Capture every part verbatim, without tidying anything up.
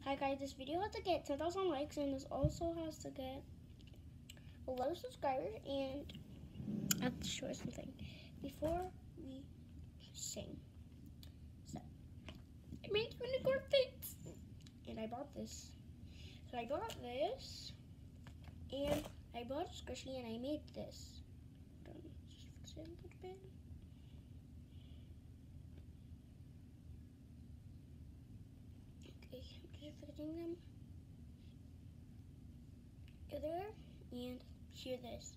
Hi guys, this video has to get ten thousand likes, and this also has to get a lot of subscribers, and I have to show you something before we sing. So, I made unicorn things, and I bought this. So I bought this, and I bought a squishy, and I made this. Hold on, just fix it a little bit. Okay, I'm just fixing them. Go there, and hear this.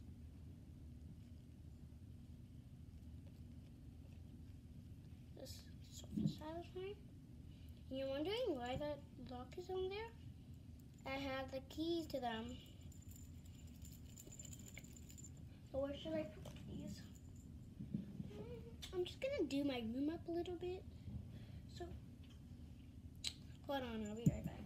This is so satisfying. And you're wondering why that lock is on there? I have the keys to them. So where should I put these? I'm just gonna do my room up a little bit. So hold on, I'll be right back.